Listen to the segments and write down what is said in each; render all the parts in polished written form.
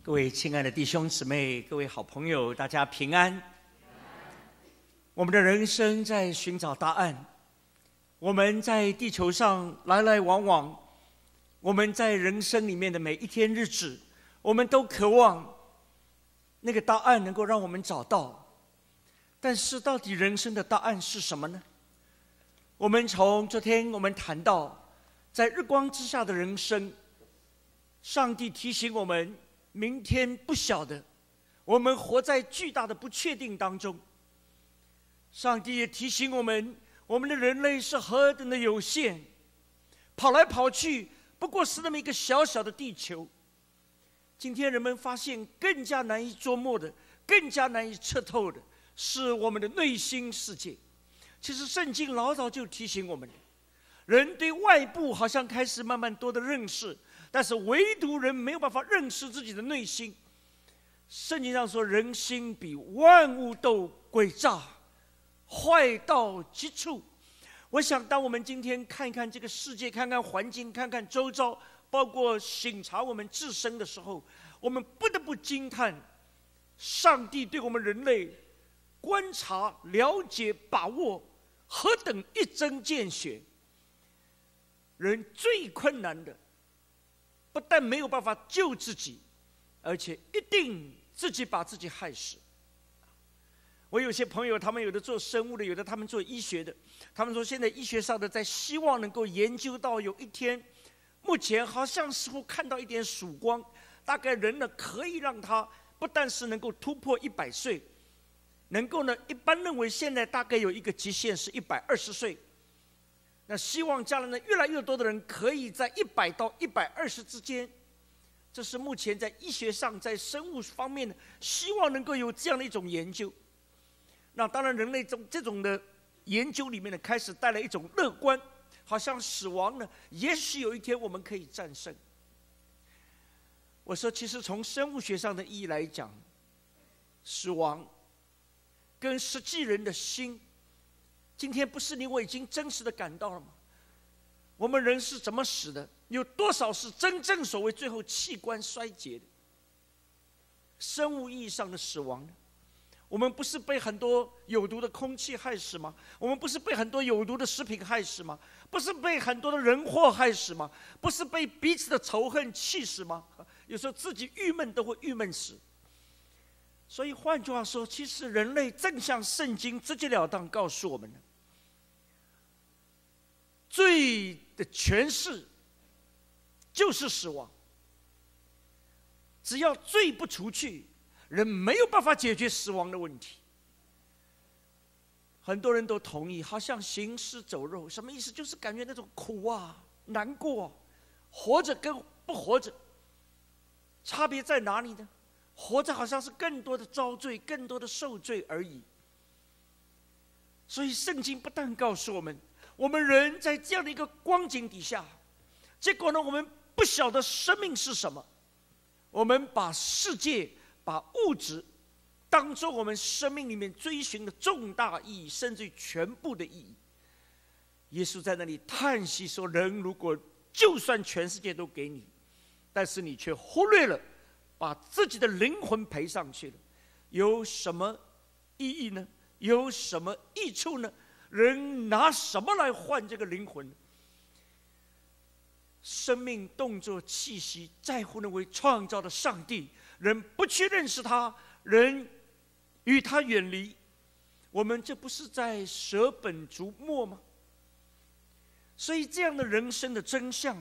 各位亲爱的弟兄姊妹，各位好朋友，大家平安。我们的人生在寻找答案，我们在地球上来来往往，我们在人生里面的每一天日子，我们都渴望那个答案能够让我们找到。但是到底人生的答案是什么呢？我们从昨天我们谈到，在日光之下的人生，上帝提醒我们，明天不晓得，我们活在巨大的不确定当中。上帝也提醒我们，我们的人类是何等的有限，跑来跑去不过是那么一个小小的地球。今天人们发现更加难以捉摸的，更加难以彻透的是我们的内心世界。其实圣经老早就提醒我们，人对外部好像开始慢慢多的认识，但是唯独人没有办法认识自己的内心。圣经上说，人心比万物都诡诈，坏到极处。我想当我们今天看一看这个世界，看看环境，看看周遭，包括省察我们自身的时候，我们不得不惊叹上帝对我们人类观察、了解、把握何等一针见血。人最困难的不但没有办法救自己，而且一定自己把自己害死。我有些朋友，他们有的做生物的，有的他们做医学的，他们说现在医学上的在希望能够研究到有一天，目前好像似乎看到一点曙光，大概人呢可以让他不但是能够突破100岁，能够呢一般认为现在大概有一个极限是120岁。那希望将来呢，越来越多的人可以在100到120之间，这是目前在医学上、在生物方面呢，希望能够有这样的一种研究。那当然，人类这种的研究里面呢，开始带来一种乐观，好像死亡呢，也许有一天我们可以战胜。我说，其实从生物学上的意义来讲，死亡跟实际人的心，今天不是你我已经真实的感到了吗？我们人是怎么死的？有多少是真正所谓最后器官衰竭的？生物意义上的死亡呢？我们不是被很多有毒的空气害死吗？我们不是被很多有毒的食品害死吗？不是被很多的人祸害死吗？不是被彼此的仇恨气死吗？有时候自己郁闷都会郁闷死。所以换句话说，其实人类正像圣经直截了当告诉我们的，罪的诠释就是死亡。只要罪不除去，人没有办法解决死亡的问题。很多人都同意，好像行尸走肉，什么意思？就是感觉那种苦啊、难过啊，活着跟不活着差别在哪里呢？活着好像是更多的遭罪，更多的受罪而已。所以圣经不但告诉我们，我们人在这样的一个光景底下，结果呢，我们不晓得生命是什么，我们把世界、把物质当作我们生命里面追寻的重大意义，甚至于全部的意义。耶稣在那里叹息说，人如果就算全世界都给你，但是你却忽略了把自己的灵魂赔上去了，有什么意义呢？有什么益处呢？人拿什么来换这个灵魂？生命、动作、气息，在乎那位创造的上帝，人不去认识他，人与他远离，我们这不是在舍本逐末吗？所以这样的人生的真相，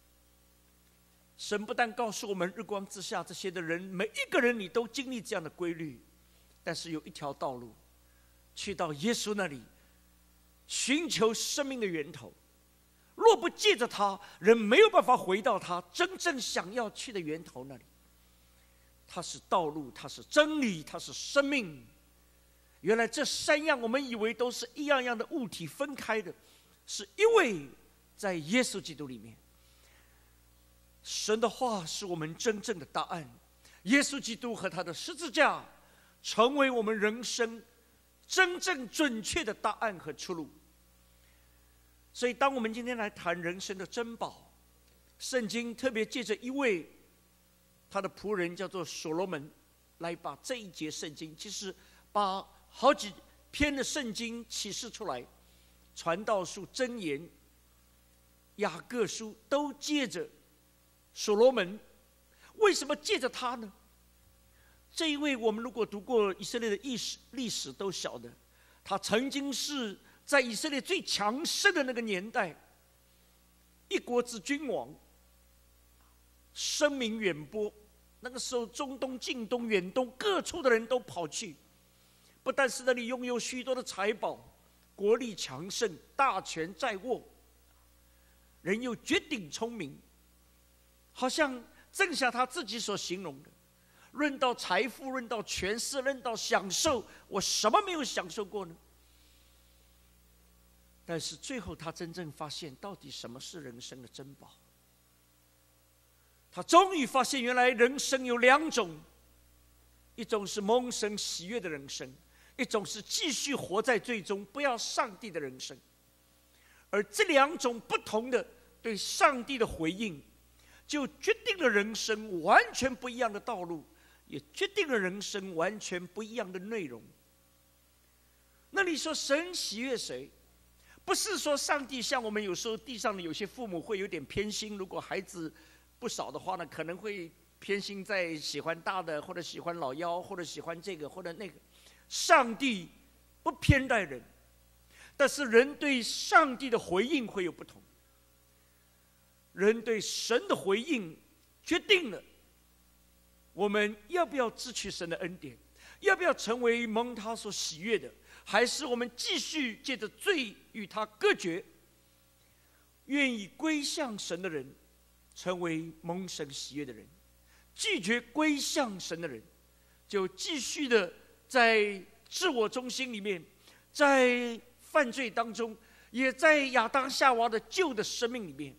神不但告诉我们日光之下这些的人，每一个人你都经历这样的规律，但是有一条道路，去到耶稣那里，寻求生命的源头。若不借着他，人没有办法回到他真正想要去的源头那里。他是道路，他是真理，他是生命。原来这3样我们以为都是一样样的物体分开的，是因为在耶稣基督里面，神的话是我们真正的答案。耶稣基督和他的十字架成为我们人生真正准确的答案和出路。所以当我们今天来谈人生的珍宝，圣经特别借着一位他的仆人叫做所罗门，来把这一节圣经，其实把好几篇的圣经启示出来，传道书、箴言、雅各书都借着所罗门。为什么借着他呢？这一位我们如果读过以色列的历史都晓得，他曾经是在以色列最强盛的那个年代，一国之君王，声名远播。那个时候中东、近东、远东各处的人都跑去，不但是那里拥有许多的财宝，国力强盛，大权在握，人又绝顶聪明，好像正像他自己所形容的，论到财富，论到权势，论到享受，我什么没有享受过呢？但是最后他真正发现，到底什么是人生的珍宝。他终于发现，原来人生有两种，一种是蒙神喜悦的人生，一种是继续活在最终不要上帝的人生。而这两种不同的对上帝的回应，就决定了人生完全不一样的道路，也决定了人生完全不一样的内容。那你说神喜悦谁？不是说上帝像我们有时候地上的有些父母会有点偏心，如果孩子不少的话呢，可能会偏心在喜欢大的，或者喜欢老幺，或者喜欢这个或者那个。上帝不偏待人，但是人对上帝的回应会有不同。人对神的回应决定了我们要不要支取神的恩典，要不要成为蒙他所喜悦的，还是我们继续借着罪与他隔绝，愿意归向神的人成为蒙神喜悦的人，拒绝归向神的人就继续的在自我中心里面，在犯罪当中，也在亚当夏娃的旧的生命里面。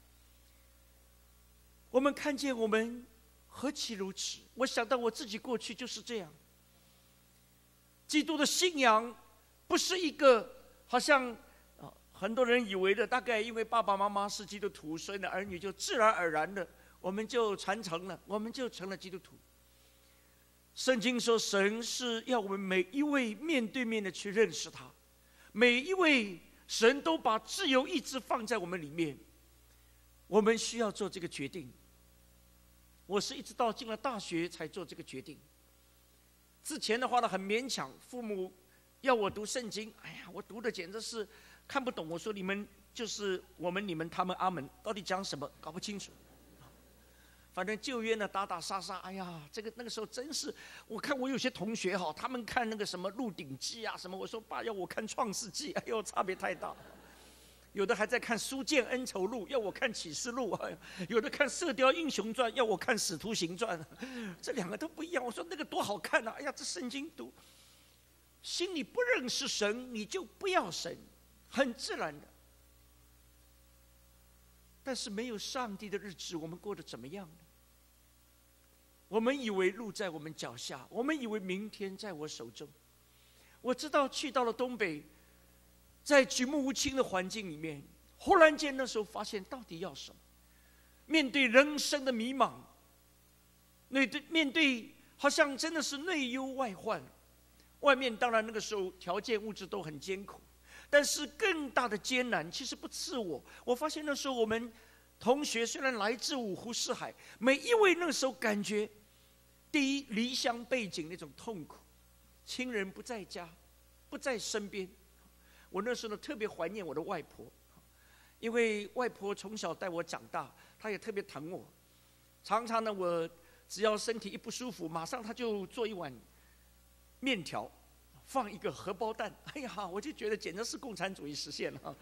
我们看见我们何其如此，我想到我自己过去就是这样。基督的信仰不是一个好像很多人以为的，大概因为爸爸妈妈是基督徒，所以呢儿女就自然而然的我们就传承了，我们就成了基督徒。圣经说神是要我们每一位面对面的去认识他，每一位神都把自由意志放在我们里面，我们需要做这个决定。我是一直到进了大学才做这个决定，之前的话呢很勉强，父母要我读圣经，哎呀，我读的简直是看不懂。我说你们就是我们、你们、他们、阿门，到底讲什么搞不清楚。反正旧约呢打打杀杀，哎呀，这个那个时候真是，我看我有些同学哈，他们看那个什么《鹿鼎记》啊什么，我说爸要我看《创世纪》，哎呦差别太大。有的还在看《书剑恩仇录》，要我看《启示录》；有的看《射雕英雄传》，要我看《使徒行传》。这两个都不一样。我说那个多好看啊！哎呀，这圣经读，心里不认识神，你就不要神，很自然的。但是没有上帝的日子，我们过得怎么样呢？我们以为路在我们脚下，我们以为明天在我手中。我知道去到了东北，在举目无亲的环境里面，忽然间那时候发现到底要什么？面对人生的迷茫，面对好像真的是内忧外患。外面当然那个时候条件物质都很艰苦，但是更大的艰难其实不是我。我发现那时候我们同学虽然来自五湖四海，每一位那时候感觉，第一离乡背井那种痛苦，亲人不在家，不在身边。我那时候呢特别怀念我的外婆，因为外婆从小带我长大，她也特别疼我。常常呢我只要身体一不舒服，马上她就做一碗面条，放一个荷包蛋，哎呀，我就觉得简直是共产主义实现了。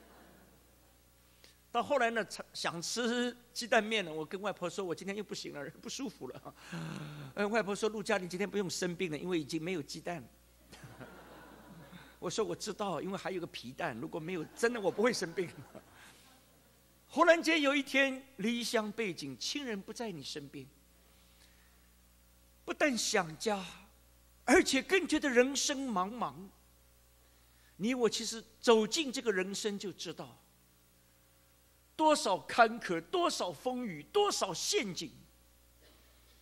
到后来呢，想吃鸡蛋面呢，我跟外婆说，我今天又不行了，不舒服了。外婆说，陆家你今天不用生病了，因为已经没有鸡蛋了。我说我知道，因为还有个皮蛋，如果没有，真的我不会生病。忽然间有一天，离乡背井，亲人不在你身边，不但想家，而且更觉得人生茫茫。你我其实走进这个人生就知道，多少坎坷，多少风雨，多少陷阱。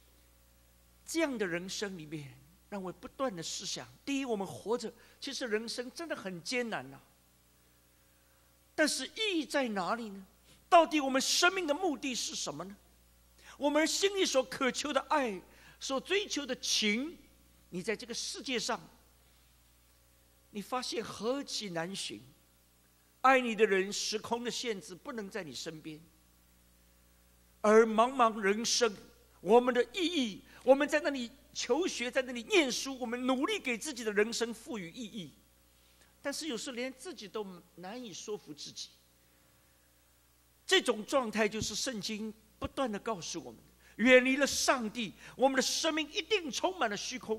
这样的人生里面，让我不断的思想：第一，我们活着，其实人生真的很艰难呐。但是意义在哪里呢？到底我们生命的目的是什么呢？我们心里所渴求的爱，所追求的情，你在这个世界上，你发现何其难寻。爱你的人，时空的限制不能在你身边，而茫茫人生，我们的意义，我们在那里求学，在那里念书，我们努力给自己的人生赋予意义，但是有时连自己都难以说服自己。这种状态就是圣经不断的告诉我们：远离了上帝，我们的生命一定充满了虚空。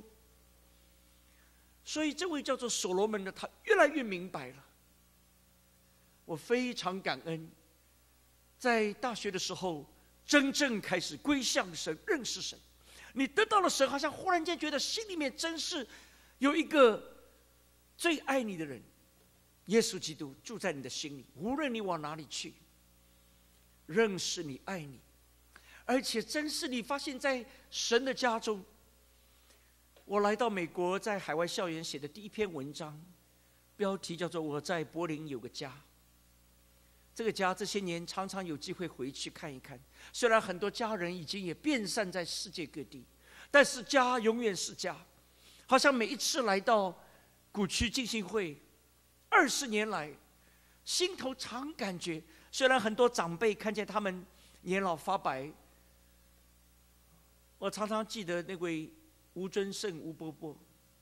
所以这位叫做所罗门的，他越来越明白了。我非常感恩，在大学的时候真正开始归向神，认识神。你得到了神，好像忽然间觉得心里面真是有一个最爱你的人，耶稣基督住在你的心里，无论你往哪里去，认识你，爱你，而且真是你发现在神的家中。我来到美国，在海外校园写的第一篇文章，标题叫做《我在柏林有个家》。这个家这些年常常有机会回去看一看，虽然很多家人已经也遍散在世界各地，但是家永远是家。好像每一次来到古区浸信会，20年来，心头常感觉，虽然很多长辈看见他们年老发白，我常常记得那位吴尊胜吴伯伯，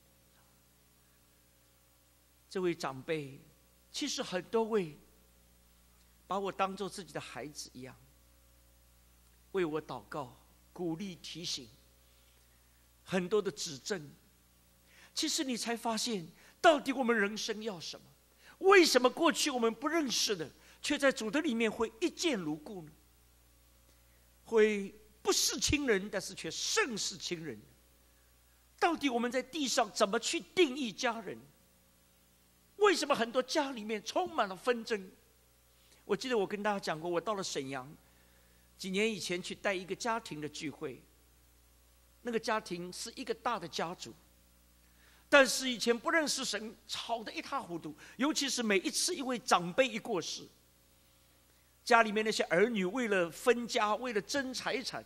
这位长辈，其实很多位把我当作自己的孩子一样，为我祷告、鼓励、提醒，很多的指正。其实你才发现，到底我们人生要什么？为什么过去我们不认识的，却在主的里面会一见如故呢？会不是亲人，但是却胜似亲人。到底我们在地上怎么去定义家人？为什么很多家里面充满了纷争？我记得我跟大家讲过，我到了沈阳，几年以前去带一个家庭的聚会。那个家庭是一个大的家族，但是以前不认识神，吵得一塌糊涂。尤其是每一次一位长辈一过世，家里面那些儿女为了分家，为了争财产，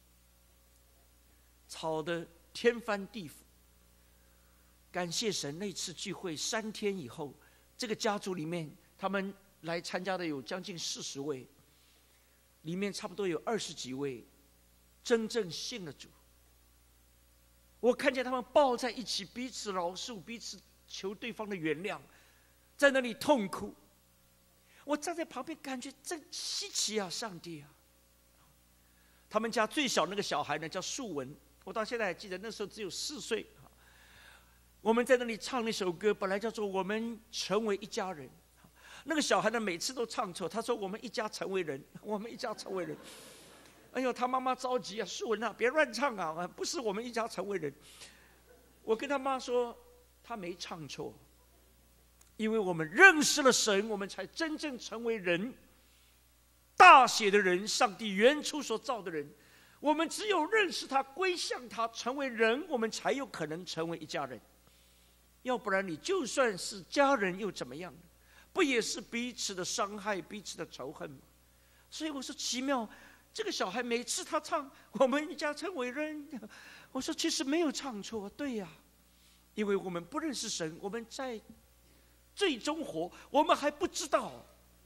吵得天翻地覆。感谢神，那次聚会3天以后，这个家族里面他们来参加的有将近40位，里面差不多有20几位真正信了主。我看见他们抱在一起，彼此饶恕，彼此求对方的原谅，在那里痛哭。我站在旁边，感觉真稀奇啊！上帝啊！他们家最小那个小孩呢，叫素文，我到现在还记得，那时候只有4岁。我们在那里唱那首歌，本来叫做《我们成为一家人》。那个小孩呢，每次都唱错。他说：“我们一家成为人，我们一家成为人。”哎呦，他妈妈着急啊，素文啊，别乱唱啊！不是我们一家成为人。我跟他妈说，他没唱错，因为我们认识了神，我们才真正成为人。大写的人，上帝原初所造的人，我们只有认识他，归向他，成为人，我们才有可能成为一家人。要不然，你就算是家人又怎么样？不也是彼此的伤害，彼此的仇恨吗？所以我说奇妙，这个小孩每次他唱“我们一家成为人”，我说其实没有唱错，对呀，因为我们不认识神，我们在最终活，我们还不知道。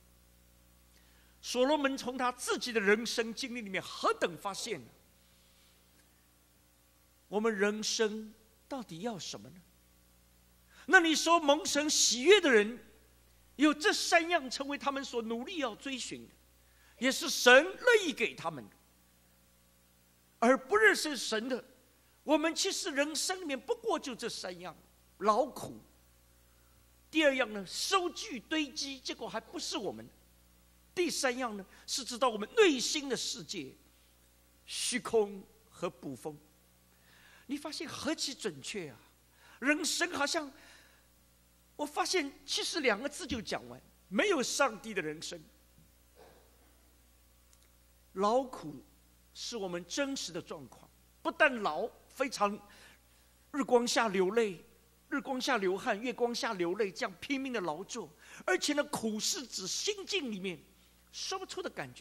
所罗门从他自己的人生经历里面何等发现，我们人生到底要什么呢？那你说蒙神喜悦的人，有这3样成为他们所努力要追寻的，也是神乐意给他们的。而不认识神的，我们其实人生里面不过就这3样：劳苦。第2样呢，收据堆积，结果还不是我们。第3样呢，是知道我们内心的世界，虚空和捕风。你发现何其准确啊！人生好像，我发现其实2个字就讲完：没有上帝的人生。劳苦是我们真实的状况，不但劳， 非常日光下流泪，日光下流汗，月光下流泪，这样拼命的劳作，而且呢，苦是指心境里面说不出的感觉。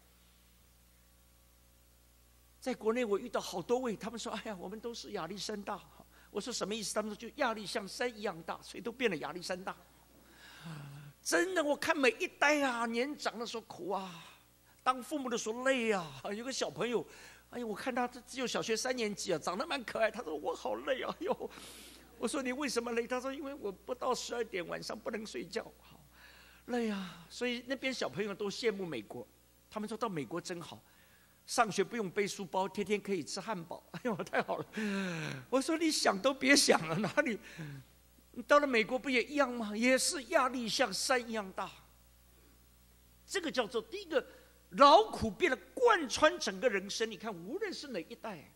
在国内，我遇到好多位，他们说：“哎呀，我们都是亚历山大。”我说：“什么意思？”他们说：“就亚历像山一样大，所以都变了亚历山大。”真的，我看每一代啊，年长的时候苦啊，当父母的时候累啊。有个小朋友，哎呀，我看他只有小学3年级啊，长得蛮可爱。他说：“我好累啊！”哟，我说：“你为什么累？”他说：“因为我不到12点晚上不能睡觉，好累啊。”所以那边小朋友都羡慕美国，他们说到美国真好。上学不用背书包，天天可以吃汉堡，哎呦，太好了！我说你想都别想了，哪里？你到了美国不也一样吗？也是压力像山一样大。这个叫做第一个，劳苦变得贯穿整个人生。你看，无论是哪一代。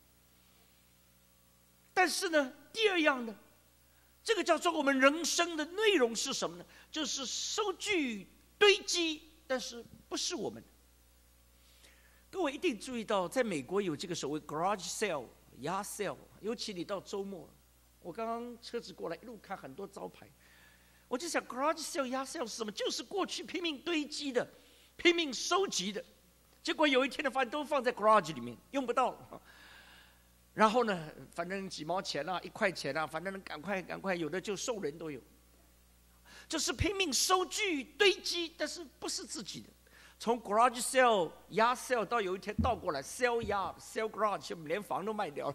但是呢，第二样呢，这个叫做我们人生的内容是什么呢？就是收据堆积，但是不是我们。各位一定注意到，在美国有这个所谓 garage sale、yard sale， 尤其你到周末，我刚刚车子过来，一路看很多招牌，我就想 garage sale、yard sale 是什么？就是过去拼命堆积的、拼命收集的，结果有一天的发现都放在 garage 里面，用不到了。然后呢，反正几毛钱啊、1块钱啊，反正赶快，有的就送人都有。就是拼命收据堆积，但是不是自己的。从 garage sale、yard sale 到有一天倒过来 sell yard、sell garage， 我们连房都卖掉了，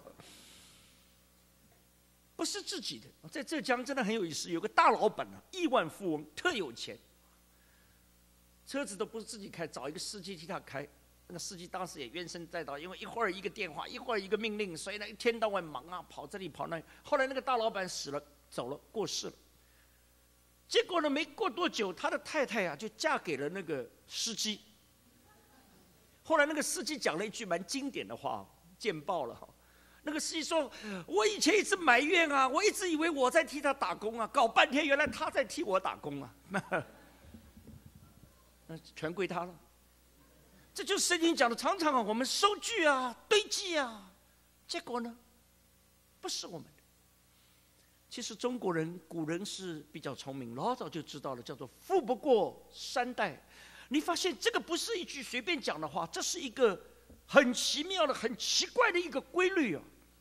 不是自己的。在浙江真的很有意思，有个大老板啊，亿万富翁，特有钱，车子都不是自己开，找一个司机替他开。那个司机当时也怨声载道，因为一会儿一个电话，一会儿一个命令，所以呢一天到晚忙啊，跑这里跑那里。后来那个大老板死了，走了，过世了。结果呢，没过多久，他的太太啊就嫁给了那个司机。后来那个司机讲了一句蛮经典的话，见报了哈。那个司机说：“我以前一直埋怨啊，我一直以为我在替他打工啊，搞半天原来他在替我打工啊，那全归他了。”这就是圣经讲的，常常啊，我们收据啊、堆积啊，结果呢，不是我们。其实中国人古人是比较聪明，老早就知道了，叫做富不过3代。你发现这个不是一句随便讲的话，这是一个很奇妙的、很奇怪的一个规律啊。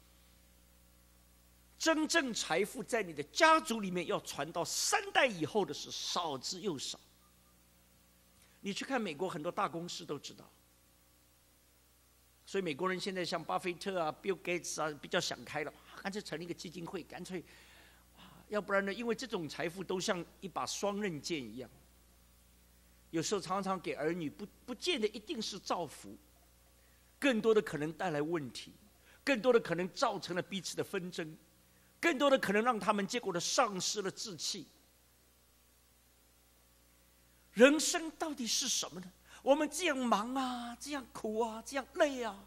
真正财富在你的家族里面要传到3代以后的是少之又少。你去看美国很多大公司都知道，所以美国人现在像巴菲特啊、Bill Gates 啊，比较想开了，干脆成立一个基金会，干脆。要不然呢？因为这种财富都像一把双刃剑一样，有时候常常给儿女不见得一定是造福，更多的可能带来问题，更多的可能造成了彼此的纷争，更多的可能让他们结果的丧失了志气。人生到底是什么呢？我们这样忙啊，这样苦啊，这样累啊。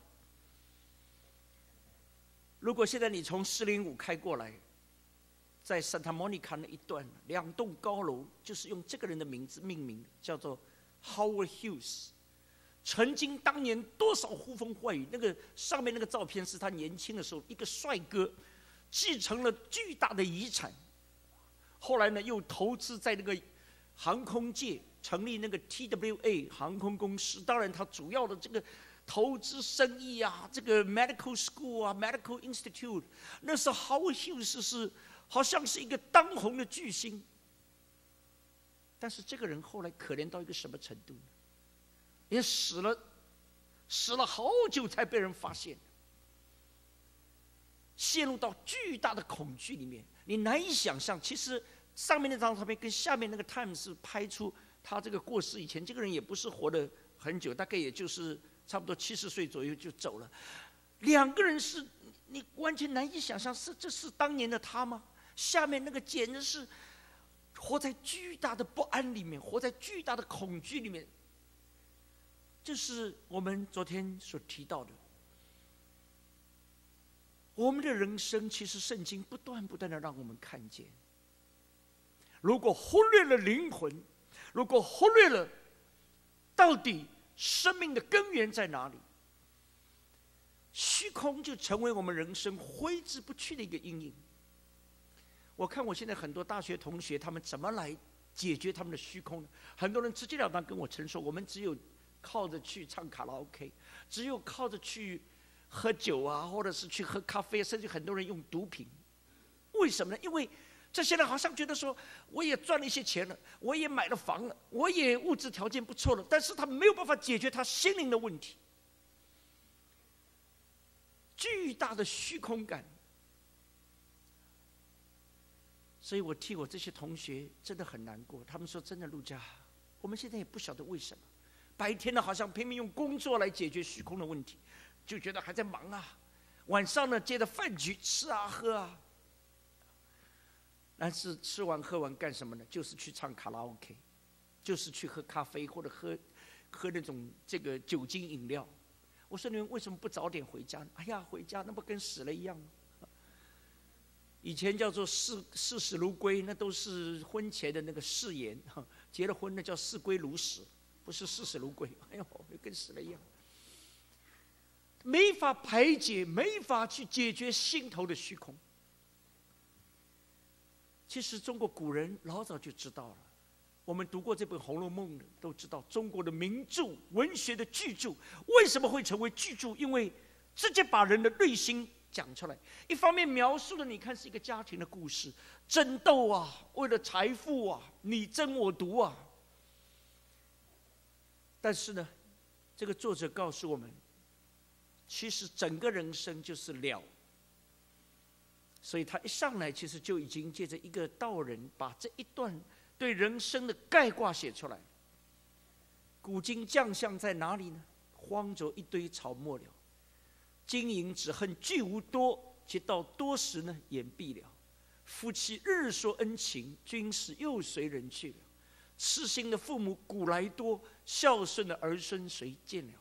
如果现在你从405开过来，在 Santa Monica 那一段2栋高楼，就是用这个人的名字命名的，叫做 Howard Hughes。曾经当年多少呼风唤雨，那个上面那个照片是他年轻的时候，一个帅哥，继承了巨大的遗产，后来呢又投资在那个航空界，成立那个 TWA 航空公司。当然他主要的这个投资生意啊，这个 medical school 啊 medical institute， 那时候 Howard Hughes 是好像是一个当红的巨星。但是这个人后来可怜到一个什么程度呢？也死了好久才被人发现，陷入到巨大的恐惧里面，你难以想象。其实上面那张照片跟下面那个 Times 是拍出他这个过世以前，这个人也不是活得很久，大概也就是差不多70岁左右就走了。2个人是你完全难以想象，这是当年的他吗？下面那个简直是活在巨大的不安里面，活在巨大的恐惧里面。这是我们昨天所提到的，我们的人生其实圣经不断的让我们看见，如果忽略了灵魂，如果忽略了到底生命的根源在哪里， 虚空就成为我们人生挥之不去的一个阴影。我看我现在很多大学同学，他们怎么来解决他们的虚空呢？很多人直截了当跟我陈述，我们只有靠着去唱卡拉 OK， 只有靠着去喝酒啊，或者是去喝咖啡，甚至很多人用毒品。为什么呢？因为这些人好像觉得说，我也赚了一些钱了，我也买了房了，我也物质条件不错了，但是他没有办法解决他心灵的问题。巨大的虚空感，所以我替我这些同学真的很难过。他们说：“真的，陆家，我们现在也不晓得为什么，白天呢好像拼命用工作来解决虚空的问题，就觉得还在忙啊；晚上呢接着饭局吃啊喝啊。但是吃完喝完干什么呢？就是去唱卡拉 OK， 就是去喝咖啡或者喝那种这个酒精饮料。”我说：“你们为什么不早点回家呢？”哎呀，回家那不跟死了一样吗？以前叫做视死如归，那都是婚前的那个誓言，结了婚那叫视归如死，不是视死如归。哎呦，跟死了一样，没法排解，没法去解决心头的虚空。其实中国古人老早就知道了。我们读过这本《红楼梦》的都知道，中国的名著、文学的巨著为什么会成为巨著？因为直接把人的内心讲出来。一方面描述的，你看是一个家庭的故事，争斗啊，为了财富啊，你争我夺啊。但是呢，这个作者告诉我们，其实整个人生就是了。所以他一上来，其实就已经借着一个道人，把这一段对人生的概括写出来。古今将相在哪里呢？荒着一堆草没了。金银只恨聚无多，其到多时呢，眼闭了。夫妻日说恩情，君使又随人去了。痴心的父母古来多，孝顺的儿孙谁见了？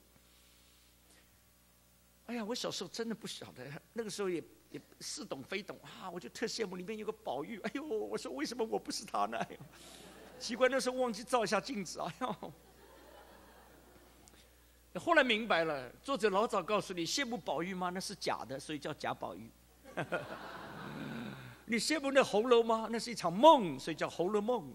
哎呀，我小时候真的不晓得，那个时候也似懂非懂啊，我就特羡慕里面有个宝玉。哎呦，我说为什么我不是他呢？哎呦，奇怪，那时候忘记照一下镜子。哎呦，后来明白了，作者老早告诉你，羡慕宝玉吗？那是假的，所以叫贾宝玉。你羡慕那红楼吗？那是一场梦，所以叫《红楼梦》。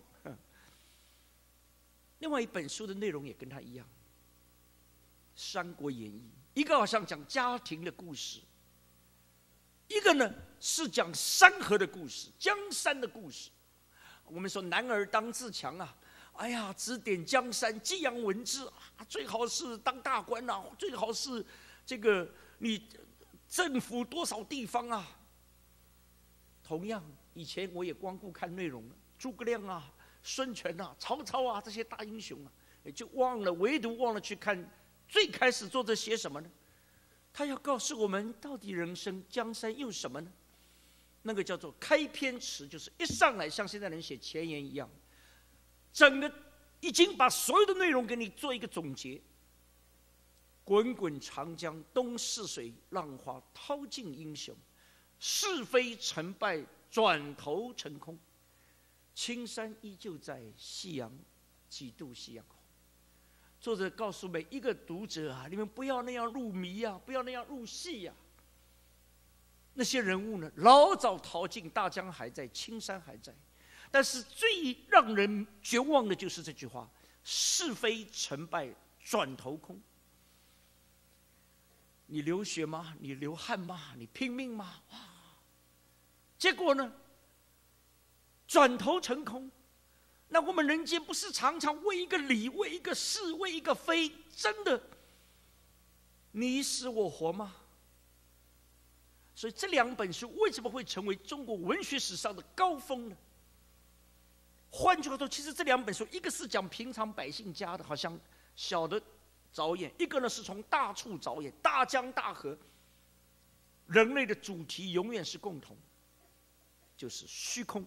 另外一本书的内容也跟他一样，《三国演义》，一个好像讲家庭的故事，一个呢是讲山河的故事、江山的故事。我们说男儿当自强啊，哎呀，指点江山、激扬文字啊，最好是当大官啊，最好是这个你征服多少地方啊。同样，以前我也光顾看内容了，诸葛亮啊、孙权啊、曹操啊这些大英雄啊，也就唯独忘了去看最开始作者写什么呢？他要告诉我们，到底人生江山有什么呢？那个叫做开篇词，就是一上来像现在人写前言一样，整个已经把所有的内容给你做一个总结。滚滚长江东逝水，浪花淘尽英雄。是非成败转头成空，青山依旧在，夕阳几度夕阳红。作者告诉每一个读者啊，你们不要那样入迷啊，不要那样入戏啊。那些人物呢，老早淘尽，大江还在，青山还在。但是最让人绝望的就是这句话：是非成败转头空。你流血吗？你流汗吗？你拼命吗？哇！结果呢？转头成空。那我们人间不是常常为一个理、为一个是、为一个非，真的你死我活吗？所以这两本书为什么会成为中国文学史上的高峰呢？换句话说，其实这两本书，一个是讲平常百姓家的，好像小的着眼；一个呢是从大处着眼，大江大河。人类的主题永远是共同，就是虚空。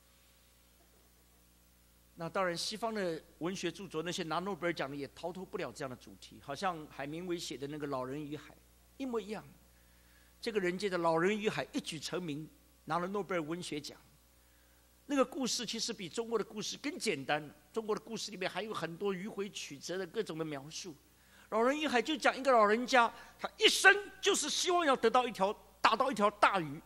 那当然，西方的文学著作，那些拿诺贝尔奖的也逃脱不了这样的主题，好像海明威写的那个《老人与海》一模一样。这个人界的《老人与海》一举成名，拿了诺贝尔文学奖。那个故事其实比中国的故事更简单，中国的故事里面还有很多迂回曲折的各种的描述。 老人与海就讲一个老人家，他一生就是希望要打到一条大鱼。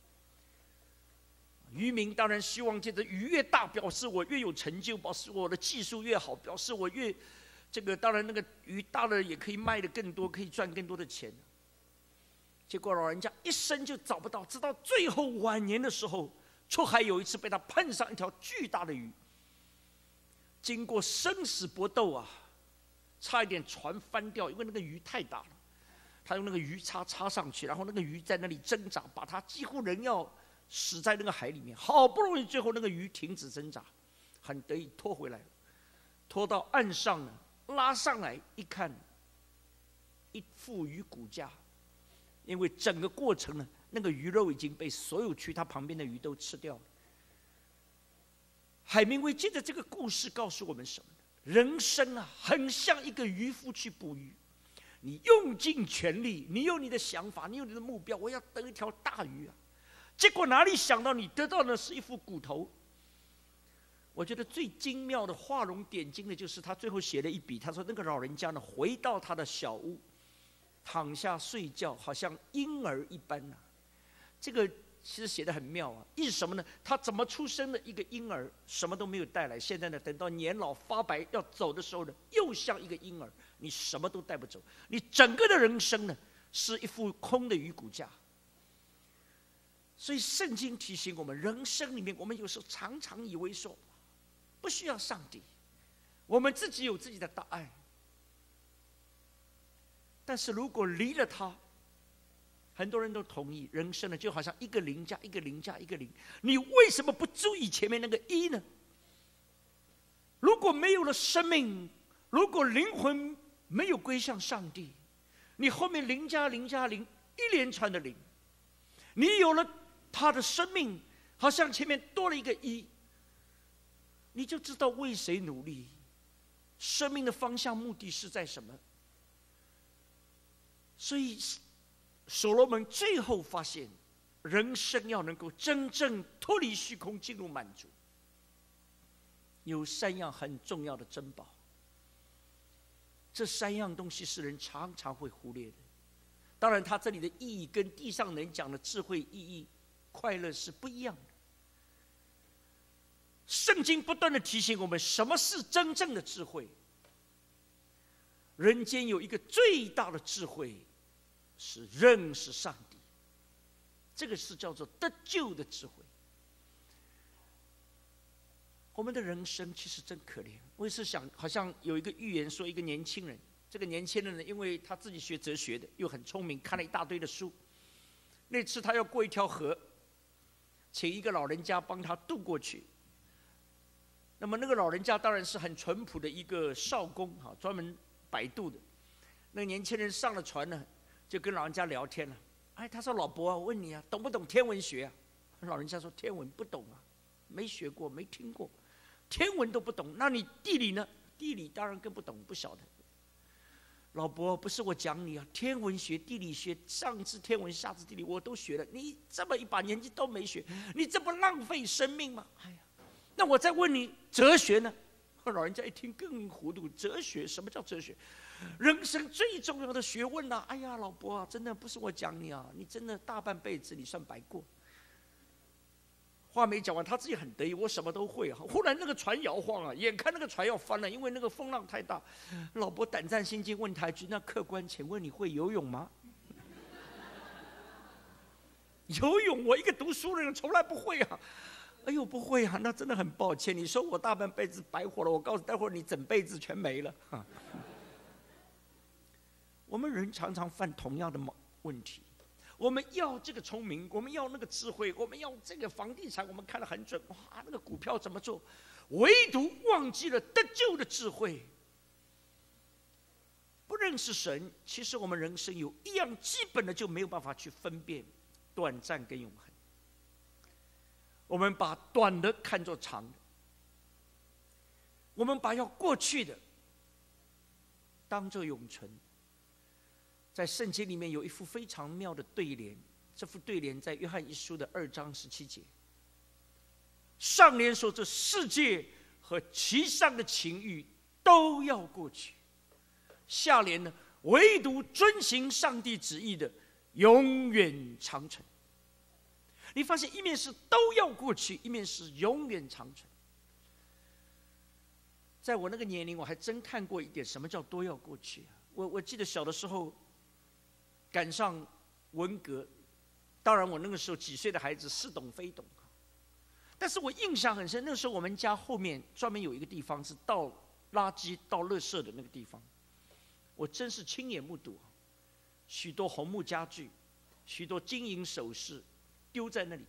渔民当然希望借着鱼越大，表示我越有成就，表示我的技术越好，表示我越当然那个鱼大了也可以卖得更多，可以赚更多的钱。结果老人家一生就找不到，直到最后晚年的时候，出海有一次被他碰上一条巨大的鱼，经过生死搏斗啊，差一点船翻掉，因为那个鱼太大了。他用那个鱼叉插上去，然后那个鱼在那里挣扎，把他几乎人要死在那个海里面。好不容易最后那个鱼停止挣扎，很得意拖回来了，拖到岸上了，拉上来一看，一副鱼骨架。因为整个过程呢，那个鱼肉已经被所有去它旁边的鱼都吃掉了。海明威借着这个故事告诉我们什么呢？人生啊，很像一个渔夫去捕鱼，你用尽全力，你有你的想法，你有你的目标，我要得一条大鱼啊！结果哪里想到你得到的是一副骨头。我觉得最精妙的画龙点睛的就是他最后写了一笔，他说那个老人家呢，回到他的小屋，躺下睡觉，好像婴儿一般啊。这个其实写得很妙啊，意思什么呢？他怎么出生的一个婴儿，什么都没有带来。现在呢，等到年老发白要走的时候呢，又像一个婴儿，你什么都带不走。你整个的人生呢，是一副空的鱼骨架。所以圣经提醒我们，人生里面我们有时候常常以为说，不需要上帝，我们自己有自己的答案。但是如果离了他，很多人都同意，人生呢就好像一个零加一个零加一个零，你为什么不注意前面那个一呢？如果没有了生命，如果灵魂没有归向上帝，你后面零加零加零，一连串的零，你有了他的生命，好像前面多了一个一，你就知道为谁努力，生命的方向目的是在什么。所以所罗门最后发现，人生要能够真正脱离虚空，进入满足，有三样很重要的珍宝。这三样东西是人常常会忽略的。当然，他这里的意义跟地上人讲的智慧、意义、快乐是不一样的。圣经不断的提醒我们，什么是真正的智慧？人间有一个最大的智慧，是认识上帝，这个是叫做得救的智慧。我们的人生其实真可怜。我也是想，好像有一个寓言说，一个年轻人，这个年轻人呢，因为他自己学哲学的，又很聪明，看了一大堆的书。那次他要过一条河，请一个老人家帮他渡过去。那么那个老人家当然是很淳朴的一个少公，专门摆渡的。那个年轻人上了船呢，就跟老人家聊天了。哎，他说：“老伯啊，我问你啊，懂不懂天文学啊？”老人家说：“天文不懂啊，没学过，没听过，天文都不懂。那你地理呢？地理当然更不懂，不晓得。”老伯，不是我讲你啊，天文学、地理学，上知天文，下知地理，我都学了。你这么一把年纪都没学，你这不浪费生命吗？哎呀，那我再问你，哲学呢？老人家一听更糊涂，哲学什么叫哲学？人生最重要的学问啊！哎呀，老伯啊，真的不是我讲你啊，你真的大半辈子你算白过。话没讲完，他自己很得意，我什么都会啊。忽然那个船摇晃啊，眼看那个船要翻了，因为那个风浪太大。老伯胆战心惊，问他一句：“那客官，请问你会游泳吗？”游泳，我一个读书的人从来不会啊。哎呦，不会啊，那真的很抱歉。你说我大半辈子白活了，我告诉你，待会儿你整辈子全没了。我们人常常犯同样的问题。我们要这个聪明，我们要那个智慧，我们要这个房地产，我们看得很准，哇，那个股票怎么做？唯独忘记了得救的智慧。不认识神，其实我们人生有一样基本的就没有办法去分辨短暂跟永恒。我们把短的看作长的，我们把要过去的当作永存。在圣经里面有一幅非常妙的对联，这幅对联在约翰一书的2章17节。上联说：“这世界和其上的情欲都要过去。” 下联呢，唯独遵行上帝旨意的，永远长存。你发现一面是都要过去，一面是永远长存。在我那个年龄，我还真看过一点什么叫都要过去啊！我记得小的时候赶上文革，当然我那个时候几岁的孩子似懂非懂，但是我印象很深。那个时候我们家后面专门有一个地方是倒垃圾、倒垃圾的那个地方，我真是亲眼目睹许多红木家具、许多金银首饰丢在那里。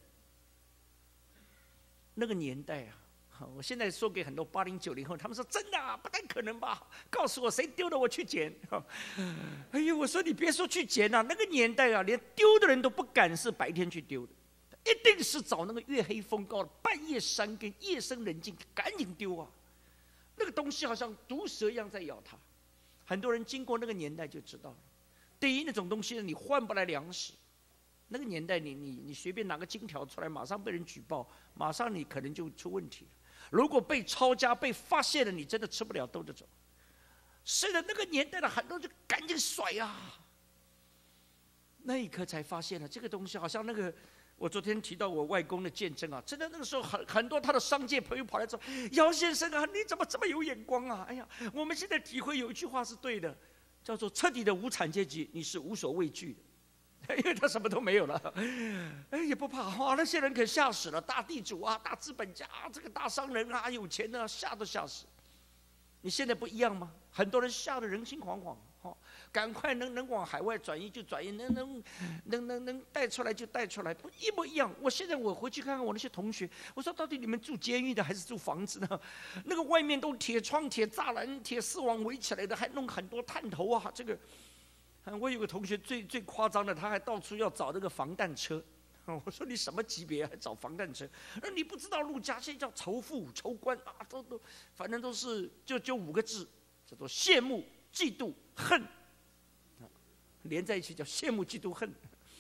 那个年代啊，我现在说给很多80、90后，他们说真的啊，不太可能吧？告诉我谁丢的，我去捡。哎呦，我说你别说去捡啊，那个年代啊，连丢的人都不敢是白天去丢的，一定是找那个月黑风高的半夜3更，夜深人静，赶紧丢啊！那个东西好像毒蛇一样在咬它。很多人经过那个年代就知道了。第一，那种东西你换不来粮食。那个年代你随便拿个金条出来，马上被人举报，马上你可能就出问题了。如果被抄家被发现了，你真的吃不了兜着走。是的，那个年代的很多人就赶紧甩啊。那一刻才发现了这个东西，好像那个我昨天提到我外公的见证啊，真的那个时候很多他的商界朋友跑来说：“姚先生啊，你怎么这么有眼光啊？哎呀，我们现在体会有一句话是对的，叫做彻底的无产阶级，你是无所畏惧的。”因为他什么都没有了，也不怕哇！那些人可吓死了，大地主啊，大资本家啊，这个大商人啊，有钱的吓都吓死。你现在不一样吗？很多人吓得人心惶惶，赶快能往海外转移就转移，能带出来就带出来，不一模一样。我现在回去看看我那些同学，我说到底你们住监狱的还是住房子呢？那个外面都铁窗、铁栅栏、铁丝网围起来的，还弄很多探头啊，这个。我有个同学最夸张的，他还到处要找那个防弹车。我说你什么级别还找防弹车？你不知道陆家现在叫仇富、仇官啊，都反正都是就5个字，叫做羡慕、嫉妒、恨，连在一起叫羡慕、嫉妒、恨。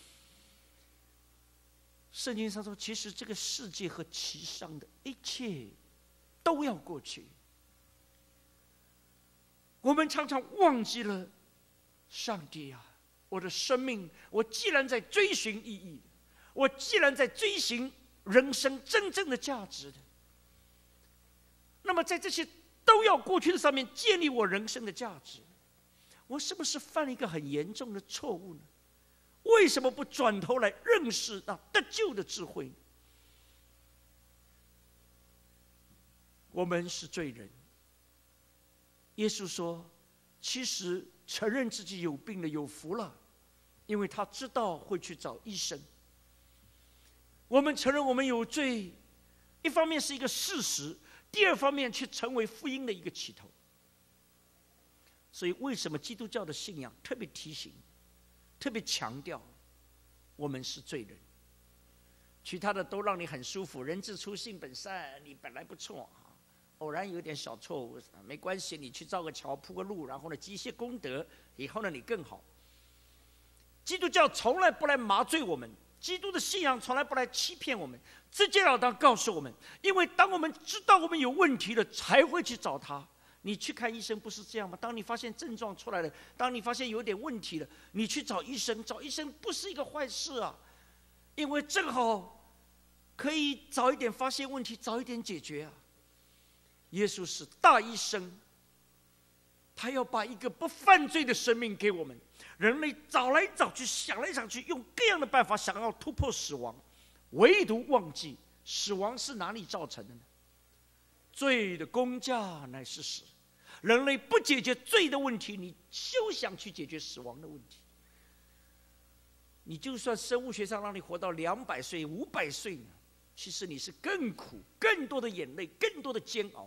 圣经上说，其实这个世界和其上的一切都要过去。我们常常忘记了。上帝啊，我的生命，我既然在追寻意义，我既然在追寻人生真正的价值的，那么在这些都要过去的上面建立我人生的价值，我是不是犯了一个很严重的错误呢？为什么不转头来认识那得救的智慧？我们是罪人，耶稣说，其实承认自己有病了，有福了，因为他知道会去找医生。我们承认我们有罪，一方面是一个事实，第二方面却成为福音的一个起头。所以，为什么基督教的信仰特别提醒、特别强调我们是罪人？其他的都让你很舒服，人之初性本善，你本来不错。偶然有点小错误没关系，你去造个桥、铺个路，然后呢积一些功德，以后呢你更好。基督教从来不来麻醉我们，基督的信仰从来不来欺骗我们，直截了当告诉我们，因为当我们知道我们有问题了，才会去找他。你去看医生不是这样吗？当你发现症状出来了，当你发现有点问题了，你去找医生，找医生不是一个坏事啊，因为正好可以早一点发现问题，早一点解决啊。耶稣是大医生，他要把一个不犯罪的生命给我们。人类找来找去，想来想去，用各样的办法想要突破死亡，唯独忘记死亡是哪里造成的呢？罪的工价乃是死。人类不解决罪的问题，你休想去解决死亡的问题。你就算生物学上让你活到200岁、500岁呢，其实你是更苦、更多的眼泪、更多的煎熬。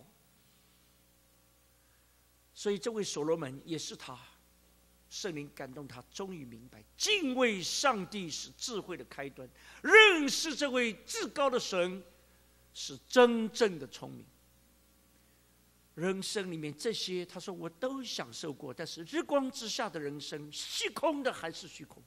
所以这位所罗门也是他，圣灵感动他，终于明白，敬畏上帝是智慧的开端，认识这位至高的神是真正的聪明。人生里面这些，他说我都享受过，但是日光之下的人生，虚空的还是虚空。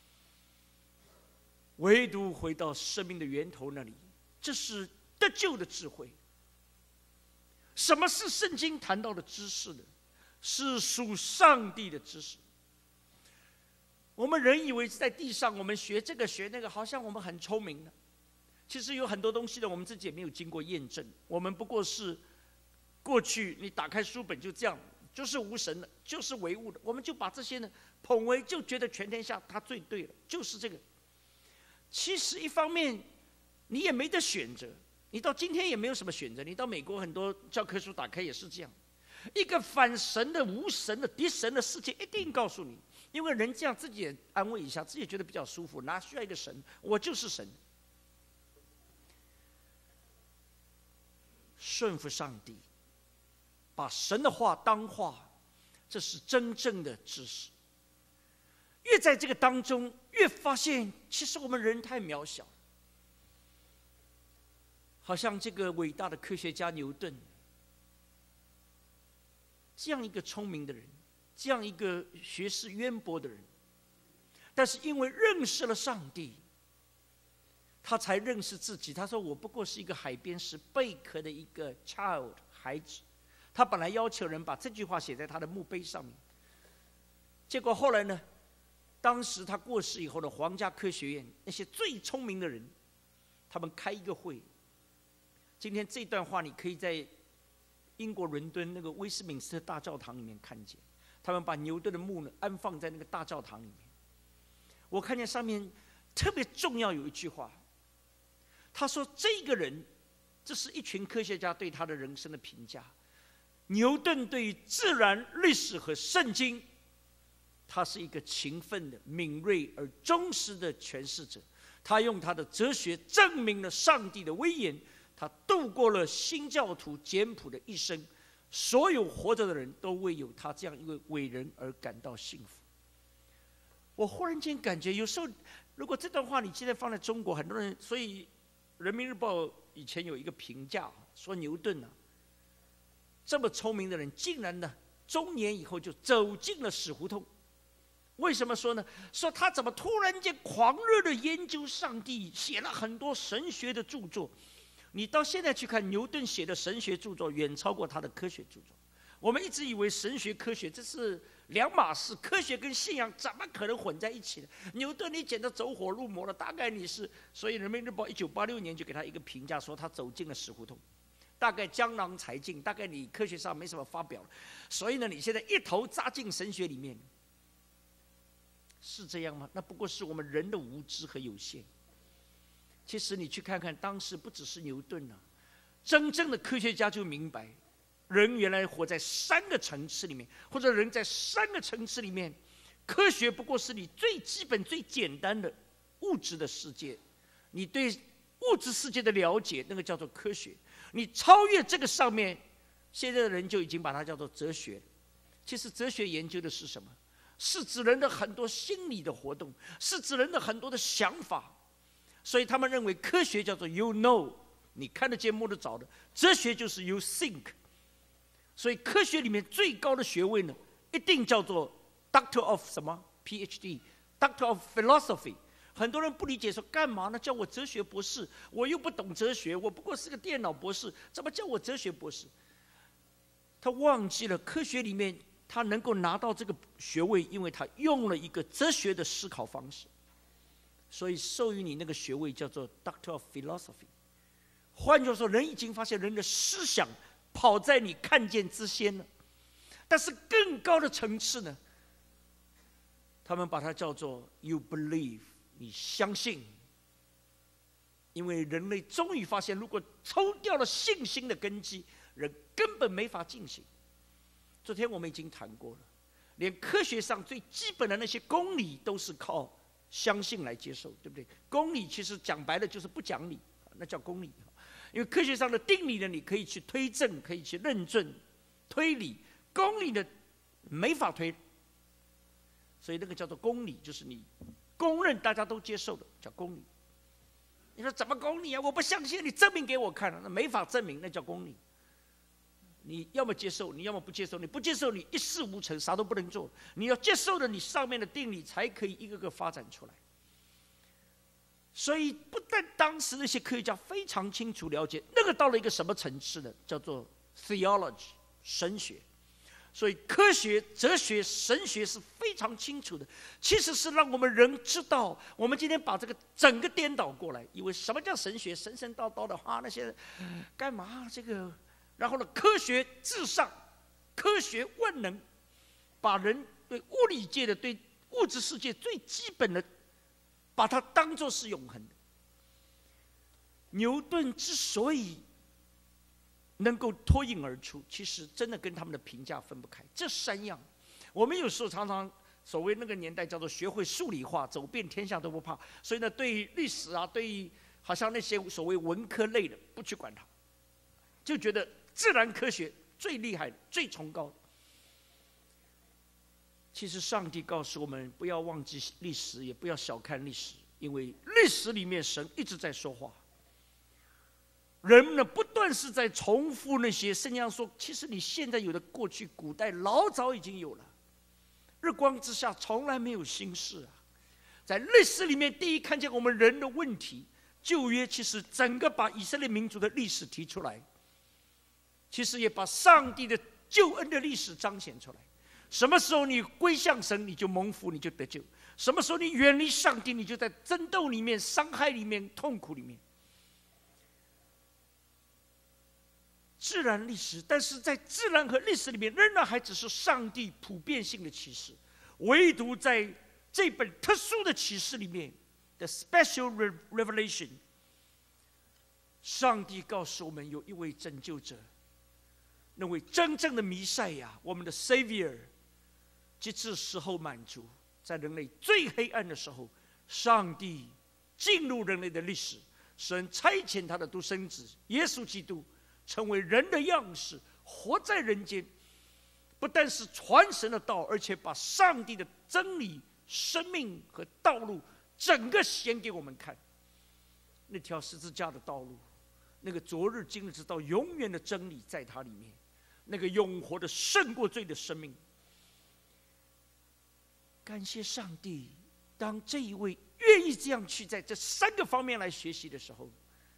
唯独回到生命的源头那里，这是得救的智慧。什么是圣经谈到的知识呢？ 是属上帝的知识。我们人以为在地上我们学这个学那个，好像我们很聪明的。其实有很多东西呢，我们自己也没有经过验证。我们不过是过去你打开书本就这样，就是无神的，就是唯物的，我们就把这些呢捧为，就觉得全天下他最对了，就是这个。其实一方面你也没得选择，你到今天也没有什么选择。你到美国很多教科书打开也是这样，一个反神的、无神的、敌神的世界一定告诉你。因为人这样自己也安慰一下，自己也觉得比较舒服，哪需要一个神？我就是神。顺服上帝，把神的话当话，这是真正的知识。越在这个当中，越发现其实我们人太渺小。好像这个伟大的科学家牛顿，这样一个聪明的人，这样一个学识渊博的人，但是因为认识了上帝，他才认识自己。他说：“我不过是一个海边拾贝壳的一个 child 孩子。”他本来要求人把这句话写在他的墓碑上面，结果后来呢，当时他过世以后的皇家科学院那些最聪明的人，他们开一个会。今天这段话你可以在英国伦敦那个威斯敏斯特大教堂里面看见。他们把牛顿的墓呢安放在那个大教堂里面。我看见上面特别重要有一句话，他说：“这个人，这是一群科学家对他的人生的评价。牛顿对于自然、历史和圣经，他是一个勤奋的、敏锐而忠实的诠释者。他用他的哲学证明了上帝的威严。他度过了新教徒简朴的一生。”所有活着的人都为有他这样一位伟人而感到幸福。我忽然间感觉，有时候如果这段话你现在放在中国，很多人，所以《人民日报》以前有一个评价说，牛顿啊，这么聪明的人，竟然呢中年以后就走进了死胡同。为什么说呢？说他怎么突然间狂热的研究上帝，写了很多神学的著作。你到现在去看牛顿写的神学著作，远超过他的科学著作。我们一直以为神学科学这是两码事，科学跟信仰怎么可能混在一起呢？牛顿你简直走火入魔了，大概你是……所以《人民日报》1986年就给他一个评价，说他走进了死胡同，大概江郎才尽，大概你科学上没什么发表了。所以呢，你现在一头扎进神学里面，是这样吗？那不过是我们人的无知和有限。其实你去看看，当时不只是牛顿啊，真正的科学家就明白，人原来活在3个层次里面，或者人在3个层次里面，科学不过是你最基本、最简单的物质的世界，你对物质世界的了解，那个叫做科学。你超越这个上面，现在的人就已经把它叫做哲学了。其实哲学研究的是什么？是指人的很多心理的活动，是指人的很多的想法。所以他们认为科学叫做 you know， 你看得见摸得着的；哲学就是 you think。所以科学里面最高的学位呢，一定叫做 Doctor of 什么 PhD，Doctor of Philosophy。很多人不理解，说干嘛呢？叫我哲学博士，我又不懂哲学，我不过是个电脑博士，怎么叫我哲学博士？他忘记了科学里面他能够拿到这个学位，因为他用了一个哲学的思考方式。所以授予你那个学位叫做 Doctor of Philosophy。换句话说，人已经发现人的思想跑在你看见之先了。但是更高的层次呢，他们把它叫做 You believe， 你相信。因为人类终于发现，如果抽掉了信心的根基，人根本没法进行。昨天我们已经谈过了，连科学上最基本的那些公理都是靠相信来接受，对不对？公理其实讲白了就是不讲理，那叫公理。因为科学上的定理呢，你可以去推证，可以去论证、推理；公理呢，没法推，所以那个叫做公理，就是你公认大家都接受的，叫公理。你说怎么公理啊？我不相信，你证明给我看了，那没法证明，那叫公理。你要么接受，你要么不接受。你不接受，你一事无成，啥都不能做。你要接受了你上面的定理，才可以一个个发展出来。所以，不但当时那些科学家非常清楚了解，那个到了一个什么层次呢？叫做 theology 神学。 所以科学、哲学、神学是非常清楚的，其实是让我们人知道，我们今天把这个整个颠倒过来，以为什么叫神学，神神叨叨的那些干嘛这个，然后呢，科学至上，科学万能，把人对物理界的、对物质世界最基本的，把它当作是永恒的。牛顿之所以能够脱颖而出，其实真的跟他们的评价分不开。这三样，我们有时候常常所谓那个年代叫做学会数理化，走遍天下都不怕。所以呢，对于历史啊，对于好像那些所谓文科类的，不去管它，就觉得自然科学最厉害、最崇高的。其实上帝告诉我们，不要忘记历史，也不要小看历史，因为历史里面神一直在说话。人们呢，不断是在重复那些圣经上说，其实你现在有的过去古代老早已经有了，日光之下从来没有新事啊。在历史里面，第一看见我们人的问题，旧约其实整个把以色列民族的历史提出来，其实也把上帝的救恩的历史彰显出来。什么时候你归向神，你就蒙福，你就得救；什么时候你远离上帝，你就在争斗里面、伤害里面、痛苦里面。自然历史，但是在自然和历史里面，仍然还只是上帝普遍性的启示。唯独在这本特殊的启示里面的 special revelation， 上帝告诉我们有一位拯救者，那位真正的弥赛亚，我们的 Savior， 直至时候满足，在人类最黑暗的时候，上帝进入人类的历史，神差遣他的独生子耶稣基督，成为人的样式，活在人间，不但是传神的道，而且把上帝的真理、生命和道路整个显给我们看。那条十字架的道路，那个昨日今日直到永远的真理在它里面，那个永活的胜过罪的生命。感谢上帝，当这一位愿意这样去在这三个方面来学习的时候，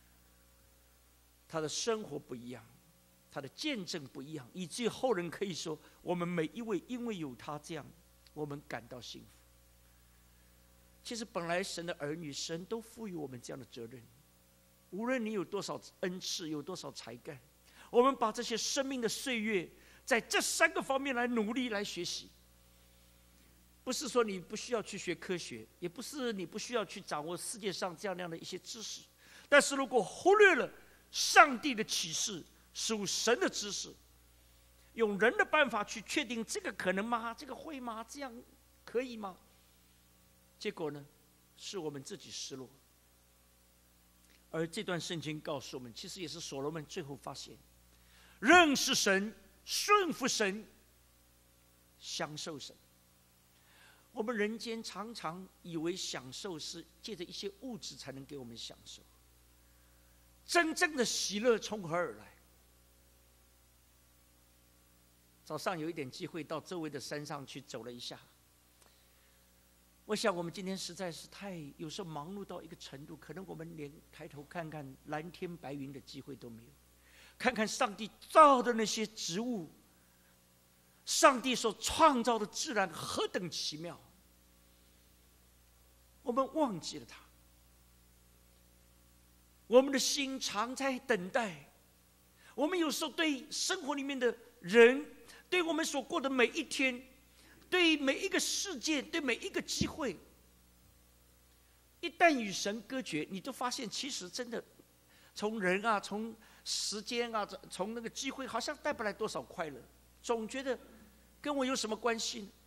他的生活不一样，他的见证不一样，以至于后人可以说，我们每一位因为有他这样，我们感到幸福。其实本来神的儿女，神都赋予我们这样的责任，无论你有多少恩赐，有多少才干，我们把这些生命的岁月，在这三个方面来努力来学习。不是说你不需要去学科学，也不是你不需要去掌握世界上这样那样的一些知识，但是如果忽略了上帝的启示，属神的知识，用人的办法去确定这个可能吗？这个会吗？这样可以吗？结果呢，是我们自己失落。而这段圣经告诉我们，其实也是所罗门最后发现，认识神、顺服神、享受神。我们人间常常以为享受是借着一些物质才能给我们享受，真正的喜乐从何而来？早上有一点机会到周围的山上去走了一下，我想我们今天实在是有时候忙碌到一个程度，可能我们连抬头看看蓝天白云的机会都没有，看看上帝造的那些植物，上帝所创造的自然何等奇妙，我们忘记了它。我们的心常在等待，我们有时候对生活里面的人，对我们所过的每一天，对每一个事件，对每一个机会，一旦与神隔绝，你就发现其实真的从人啊，从时间啊，从那个机会，好像带不来多少快乐，总觉得跟我有什么关系呢？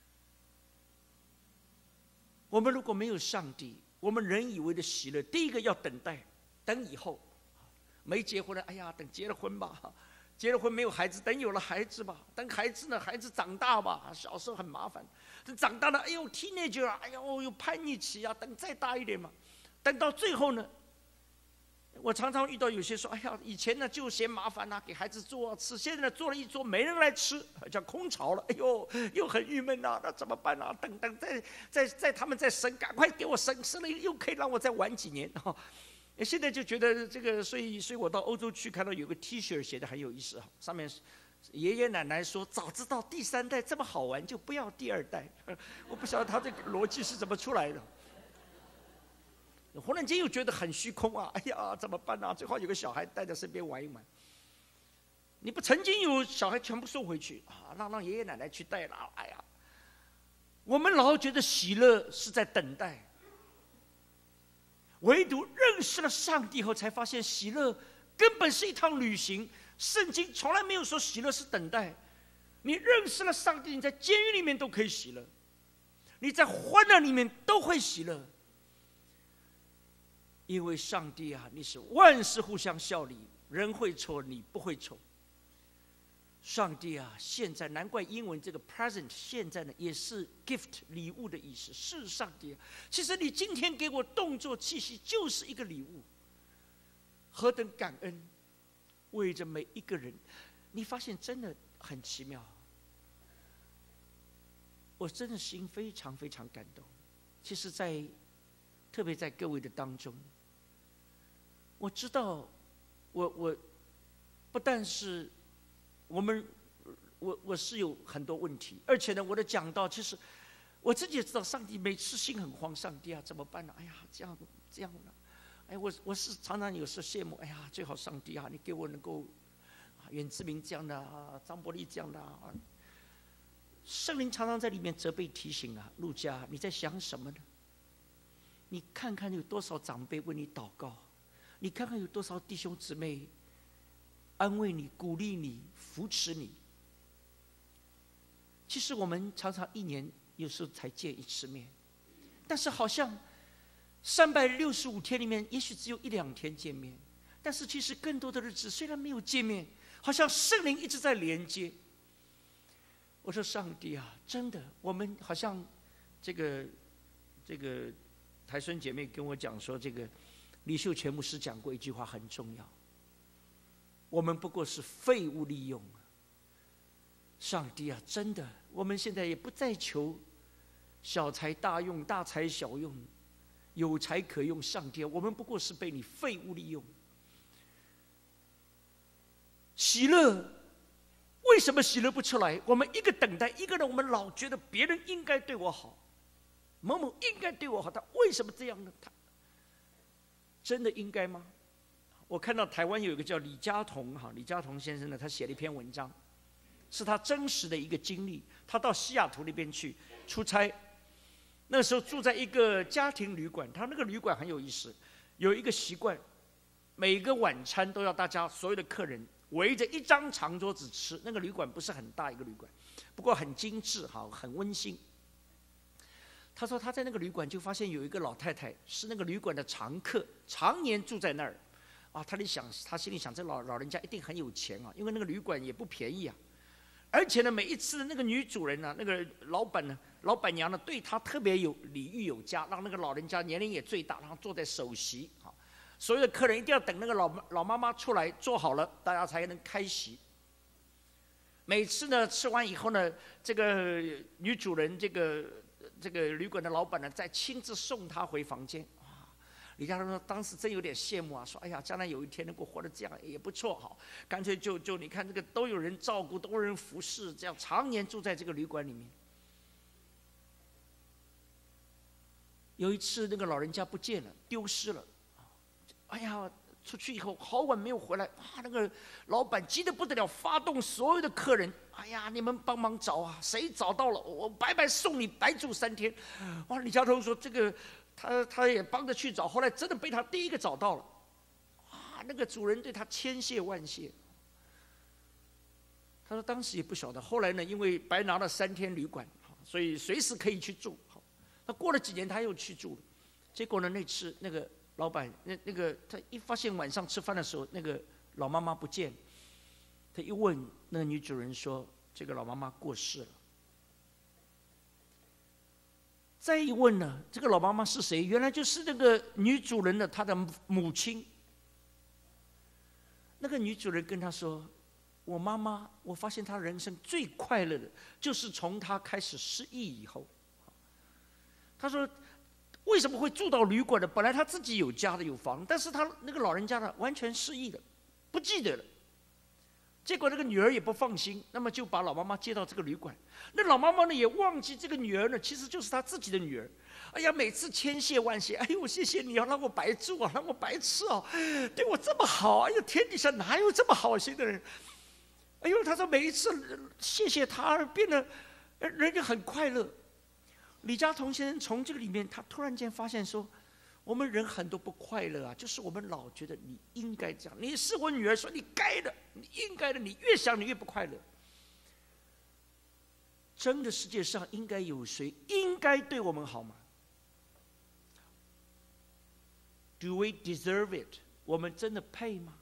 我们如果没有上帝，我们人以为的喜乐，第一个要等待，等以后，没结婚了，哎呀，等结了婚吧；结了婚没有孩子，等有了孩子吧；等孩子呢，孩子长大吧。小时候很麻烦，等长大了，哎呦 ，teenager 啊，哎呦，有叛逆期啊，等再大一点嘛。等到最后呢，我常常遇到有些说，哎呀，以前呢就嫌麻烦啊，给孩子做啊吃，现在呢做了一桌没人来吃，叫空巢了，哎呦，又很郁闷啊，那怎么办啊？等在他们再生，赶快给我生了又可以让我再玩几年啊。现在就觉得这个，所以我到欧洲去看到有个 T 恤写的很有意思啊，上面爷爷奶奶说：“早知道第3代这么好玩，就不要第2代。”我不晓得他这个逻辑是怎么出来的。忽然间又觉得很虚空啊！哎呀，怎么办啊？最好有个小孩带在身边玩一玩。你不曾经有小孩全部送回去啊？让爷爷奶奶去带了。哎呀，我们老觉得喜乐是在等待，唯独认识了上帝后，才发现喜乐根本是一趟旅行。圣经从来没有说喜乐是等待。你认识了上帝，你在监狱里面都可以喜乐，你在欢乐里面都会喜乐，因为上帝啊，你是万事互相效力，人会错，你不会错。上帝啊，现在难怪英文这个 present 现在呢也是 gift 礼物的意思。是上帝啊，其实你今天给我动作气息就是一个礼物，何等感恩！为着每一个人，你发现真的很奇妙。我真的心非常非常感动。其实特别在各位的当中，我知道我不但是我是有很多问题，而且呢，我的讲道其实我自己也知道，上帝每次心很慌，上帝啊怎么办呢？哎呀，这样了。哎，我是常常有时候羡慕，哎呀，最好上帝啊，你给我能够远志明这样的啊，张伯利这样的啊。圣灵常常在里面责备提醒啊，路加，你在想什么呢？你看看有多少长辈为你祷告，你看看有多少弟兄姊妹安慰你、鼓励你、扶持你。其实我们常常1年有时候才见1次面，但是好像365天里面，也许只有1、2天见面，但是其实更多的日子虽然没有见面，好像圣灵一直在连接。我说上帝啊，真的，我们好像这个台孙姐妹跟我讲说，这个李秀全牧师讲过一句话很重要，我们不过是废物利用。上帝啊，真的，我们现在也不再求小财大用、大财小用，有财可用。上帝啊，我们不过是被你废物利用。喜乐，为什么喜乐不出来？我们一个等待，一个人我们老觉得别人应该对我好，某某应该对我好，他为什么这样呢？他真的应该吗？我看到台湾有一个叫李家同先生呢，他写了一篇文章，是他真实的一个经历。他到西雅图那边去出差，那个时候住在一个家庭旅馆，他那个旅馆很有意思，有一个习惯，每个晚餐都要大家所有的客人围着一张长桌子吃。那个旅馆不是很大一个旅馆，不过很精致，好，很温馨。他说他在那个旅馆就发现有一个老太太是那个旅馆的常客，常年住在那儿。啊，他心里想，这老人家一定很有钱啊，因为那个旅馆也不便宜啊。而且呢，每一次那个女主人呢，那个老板娘呢，对他特别有礼遇有加，让那个老人家年龄也最大，然后坐在首席，好，所有的客人一定要等那个老妈妈出来坐好了，大家才能开席。每次呢吃完以后呢，这个女主人这个旅馆的老板呢，再亲自送她回房间。李家同说，当时真有点羡慕啊，说：“哎呀，将来有一天能够活得这样也不错，好，干脆就你看这个都有人照顾，都有人服侍，这样常年住在这个旅馆里面。”有一次，那个老人家不见了，丢失了，哎呀，出去以后好晚没有回来，哇，那个老板急得不得了，发动所有的客人，哎呀，你们帮忙找啊，谁找到了，我白白送你，白住3天。哇，李家同说这个。他也帮着去找，后来真的被他第一个找到了，啊，那个主人对他千谢万谢。他说当时也不晓得，后来呢，因为白拿了3天旅馆，所以随时可以去住。那过了几年他又去住了，结果呢，那次那个老板那个他一发现晚上吃饭的时候，那个老妈妈不见，他一问那个女主人说，这个老妈妈过世了。再一问呢，这个老妈妈是谁？原来就是那个女主人的她的母亲。那个女主人跟她说：“我妈妈，我发现她人生最快乐的，就是从她开始失忆以后。”她说：“为什么会住到旅馆的？本来她自己有家的有房，但是她那个老人家呢，完全失忆了，不记得了。 结果那个女儿也不放心，那么就把老妈妈接到这个旅馆。那老妈妈呢也忘记这个女儿呢其实就是她自己的女儿。哎呀，每次千谢万谢，哎呦，谢谢你啊，让我白住啊，让我白吃啊，对我这么好，哎呦，天底下哪有这么好心的人？哎呦，他说每一次谢谢他，变得人就很快乐。李家同先生从这个里面，他突然间发现说，我们人很多不快乐啊，就是我们老觉得你应该这样。你是我女儿，说你该的，你应该的，你越想你越不快乐。真的世界上应该有谁应该对我们好吗？ Do we deserve it？ 我们真的配吗？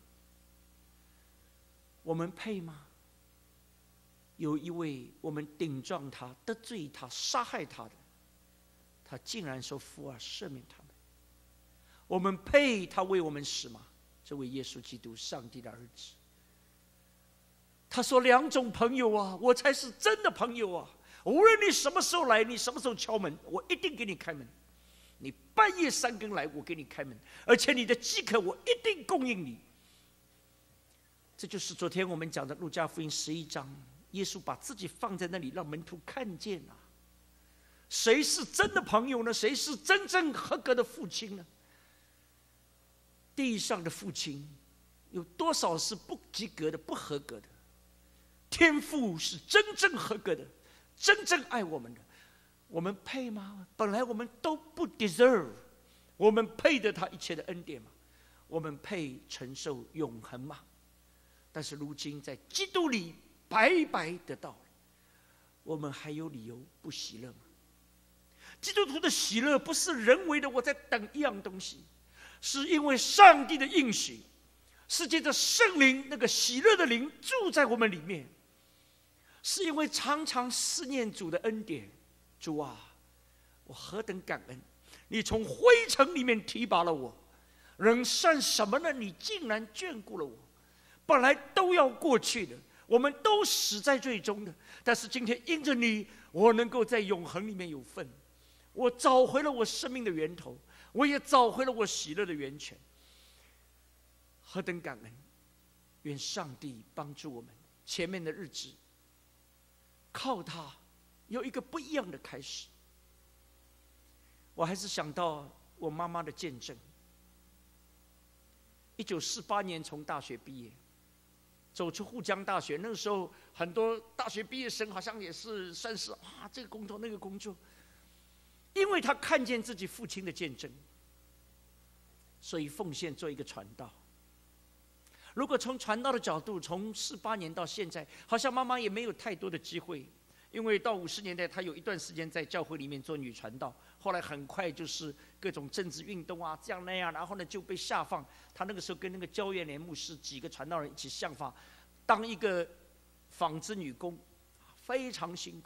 我们配吗？有一位我们顶撞他、得罪他、杀害他的，他竟然说父啊，赦免他们。我们配他为我们死吗？这位耶稣基督，上帝的儿子。他说两种朋友啊，我才是真的朋友啊！无论你什么时候来，你什么时候敲门，我一定给你开门。你半夜3更来，我给你开门，而且你的饥渴，我一定供应你。这就是昨天我们讲的路加福音11章，耶稣把自己放在那里，让门徒看见啊。谁是真的朋友呢？谁是真正合格的父亲呢？地上的父亲有多少是不及格的、不合格的？天父是真正合格的，真正爱我们的。我们配吗？本来我们都不 deserve， 我们配得他一切的恩典吗？我们配承受永恒吗？但是如今在基督里白白得到了，我们还有理由不喜乐吗？基督徒的喜乐不是人为的，我在等一样东西，是因为上帝的应许，是借着圣灵那个喜乐的灵住在我们里面，是因为常常思念主的恩典。主啊，我何等感恩！你从灰尘里面提拔了我，人算什么呢？你竟然眷顾了我。本来都要过去的，我们都死在最终的，但是今天因着你，我能够在永恒里面有份。我找回了我生命的源头，我也找回了我喜乐的源泉。何等感恩！愿上帝帮助我们，前面的日子靠他有一个不一样的开始。我还是想到我妈妈的见证。1948年从大学毕业，走出沪江大学，那个时候很多大学毕业生好像也是算是啊，这个工作那个工作，因为他看见自己父亲的见证，所以奉献做一个传道。如果从传道的角度，从48年到现在，好像妈妈也没有太多的机会。因为到50年代，她有一段时间在教会里面做女传道，后来很快就是各种政治运动啊，这样那样，然后呢就被下放。她那个时候跟那个焦元莲牧师几个传道人一起下放，当一个纺织女工，非常辛苦。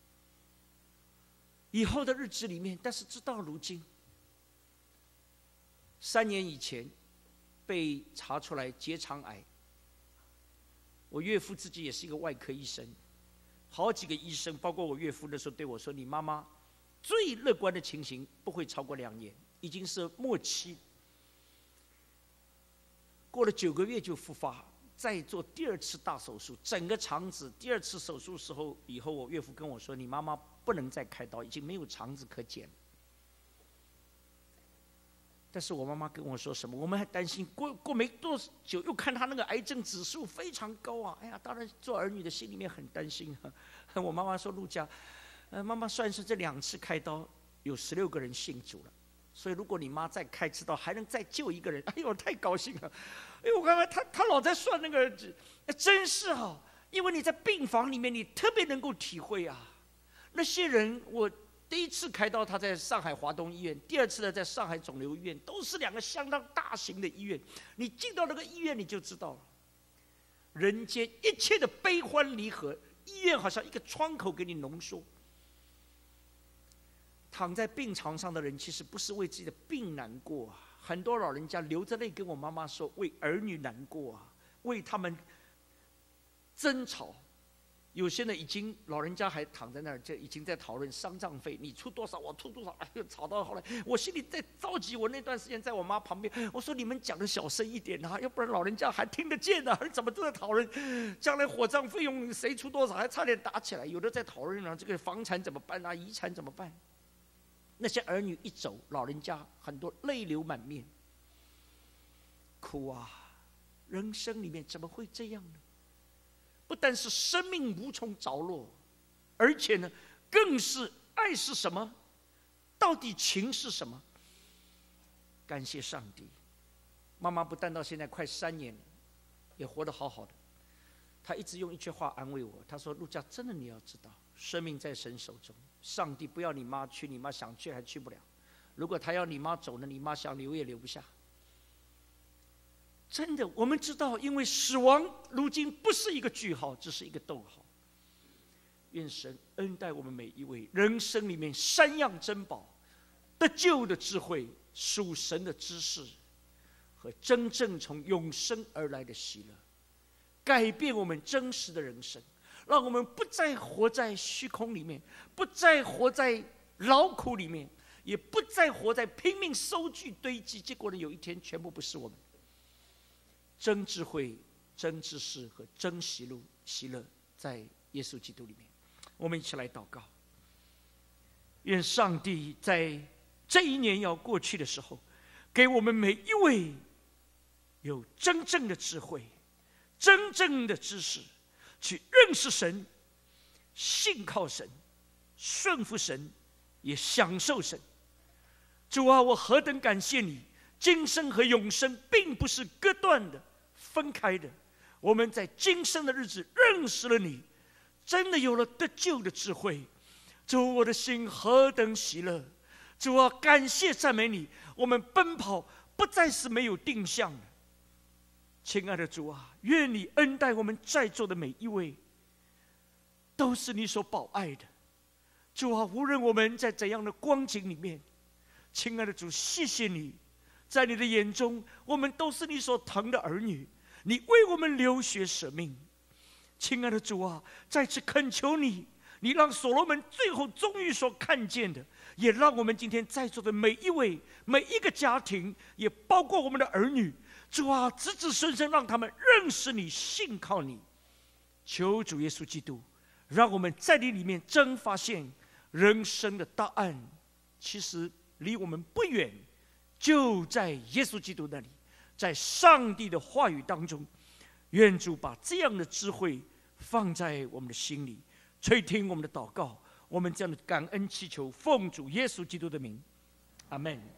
以后的日子里面，但是直到如今，3年以前被查出来结肠癌。我岳父自己也是一个外科医生。好几个医生，包括我岳父那时候对我说：“你妈妈最乐观的情形不会超过2年，已经是末期。过了9个月就复发，再做第2次大手术，整个肠子。第2次手术时候以后，我岳父跟我说：你妈妈不能再开刀，已经没有肠子可剪。但是我妈妈跟我说什么？我们还担心过没多久，又看她那个癌症指数非常高啊！哎呀，当然做儿女的心里面很担心啊。我妈妈说：陆家，妈妈算是这2次开刀，有16个人信主了。所以如果你妈再开次刀，还能再救1个人，哎呦，太高兴了！哎呦，我看他老在算那个，真是啊！因为你在病房里面，你特别能够体会啊，那些人我。第1次开刀，他在上海华东医院；第2次呢，在上海肿瘤医院，都是2个相当大型的医院。你进到那个医院，你就知道了，人间一切的悲欢离合，医院好像一个窗口给你浓缩。躺在病床上的人，其实不是为自己的病难过啊，很多老人家流着泪跟我妈妈说，为儿女难过啊，为他们争吵。 有些人已经老人家还躺在那儿，就已经在讨论丧葬费，你出多少，我出多少，哎呦，吵到后来，我心里在着急。我那段时间在我妈旁边，我说你们讲的小声一点啊，要不然老人家还听得见啊，怎么都在讨论将来火葬费用谁出多少，还差点打起来。有的在讨论啊，这个房产怎么办啊，遗产怎么办？那些儿女一走，老人家很多泪流满面，哭啊！人生里面怎么会这样呢？不但是生命无从着落，而且呢，更是爱是什么？到底情是什么？感谢上帝，妈妈不但到现在快3年了，也活得好好的。她一直用一句话安慰我，她说：“陆家，真的你要知道，生命在神手中，上帝不要你妈去，你妈想去还去不了。如果他要你妈走呢，你妈想留也留不下。”真的，我们知道，因为死亡如今不是一个句号，只是一个逗号。愿神恩待我们每一位，人生里面3样珍宝：得救的智慧、属神的知识，和真正从永生而来的喜乐，改变我们真实的人生，让我们不再活在虚空里面，不再活在劳苦里面，也不再活在拼命收据堆积，结果呢，有一天全部不是我们。真智慧、真知识和真喜乐，在耶稣基督里面。我们一起来祷告，愿上帝在这一年要过去的时候，给我们每一位有真正的智慧、真正的知识，去认识神、信靠神、顺服神，也享受神。主啊，我何等感谢你！今生和永生并不是割断的、分开的。我们在今生的日子认识了你，真的有了得救的智慧。主，我的心何等喜乐！主啊，感谢赞美你。我们奔跑不再是没有定向的。亲爱的主啊，愿你恩待我们在座的每一位，都是你所保爱的。主啊，无论我们在怎样的光景里面，亲爱的主，谢谢你。在你的眼中，我们都是你所疼的儿女，你为我们流血舍命。亲爱的主啊，再次恳求你，你让所罗门最后终于所看见的，也让我们今天在座的每一位、每一个家庭，也包括我们的儿女，主啊，子子孙孙让他们认识你、信靠你。求主耶稣基督，让我们在你里面真发现人生的答案，其实离我们不远，就在耶稣基督那里，在上帝的话语当中。愿主把这样的智慧放在我们的心里，垂听我们的祷告。我们这样的感恩祈求，奉主耶稣基督的名，阿们。